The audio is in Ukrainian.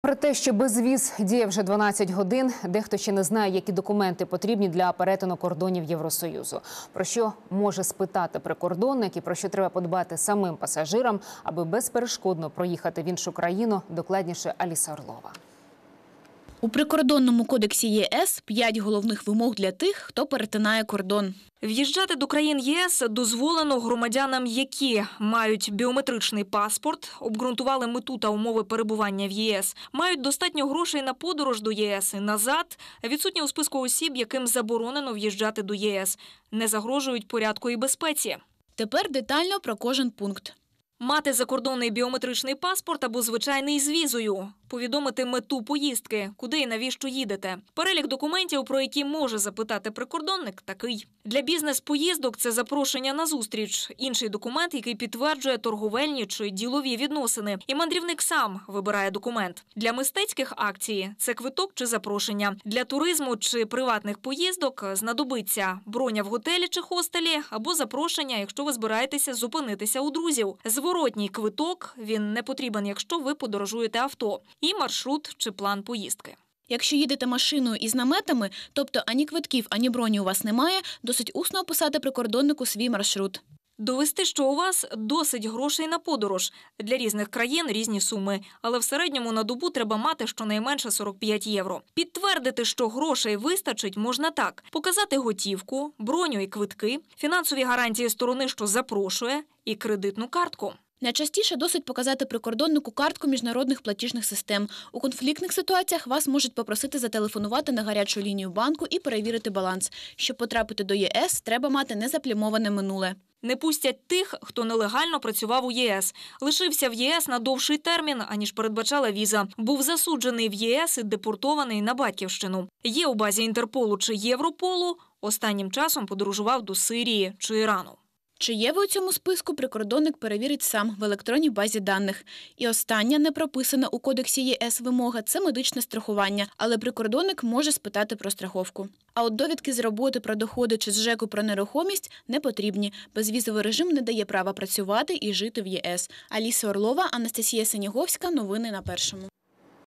Про те, що безвіз діє вже 12 годин, дехто ще не знає, які документи потрібні для перетину кордонів Євросоюзу. Про що може спитати прикордонник і про що треба подбати самим пасажирам, аби безперешкодно проїхати в іншу країну, докладніше Аліса Орлова. У прикордонному кодексі ЄС 5 головних вимог для тих, хто перетинає кордон. В'їжджати до країн ЄС дозволено громадянам, які мають біометричний паспорт, обґрунтували мету та умови перебування в ЄС, мають достатньо грошей на подорож до ЄС і назад, відсутні у списку осіб, яким заборонено в'їжджати до ЄС, не загрожують порядку і безпеці. Тепер детально про кожен пункт. Мати закордонний біометричний паспорт або звичайний з візою. Повідомити мету поїздки, куди і навіщо їдете. Перелік документів, про які може запитати прикордонник, такий. Для бізнес-поїздок – це запрошення на зустріч. Інший документ, який підтверджує торговельні чи ділові відносини. І мандрівник сам вибирає документ. Для мистецьких акцій – це квиток чи запрошення. Для туризму чи приватних поїздок знадобиться броня в готелі чи хостелі або запрошення, якщо ви збираєтеся зупинитися у друзів. Зворотній квиток, він не потрібен, якщо ви подорожуєте авто. І маршрут чи план поїздки. Якщо їдете машиною із наметами, тобто ані квитків, ані броні у вас немає, досить усно описати прикордоннику свій маршрут. Довести, що у вас досить грошей на подорож. Для різних країн різні суми. Але в середньому на добу треба мати щонайменше 45 євро. Підтвердити, що грошей вистачить, можна так. Показати готівку, броню і квитки, фінансові гарантії сторони, що запрошує, і кредитну картку. Найчастіше досить показати прикордоннику картку міжнародних платіжних систем. У конфліктних ситуаціях вас можуть попросити зателефонувати на гарячу лінію банку і перевірити баланс. Щоб потрапити до ЄС, треба мати незаплямоване минуле. Не пустять тих, хто нелегально працював у ЄС. Лишився в ЄС на довший термін, аніж передбачала віза. Був засуджений в ЄС і депортований на батьківщину. Є у базі Інтерполу чи Європолу, останнім часом подорожував до Сирії чи Ірану. Чи є ви у цьому списку, прикордонник перевірить сам в електронній базі даних. І остання, не прописана у кодексі ЄС вимога – це медичне страхування, але прикордонник може спитати про страховку. А от довідки з роботи про доходи чи з ЖЕКу про нерухомість не потрібні. Безвізовий режим не дає права працювати і жити в ЄС. Аліса Орлова, Анастасія Сеніговська. Новини на Першому.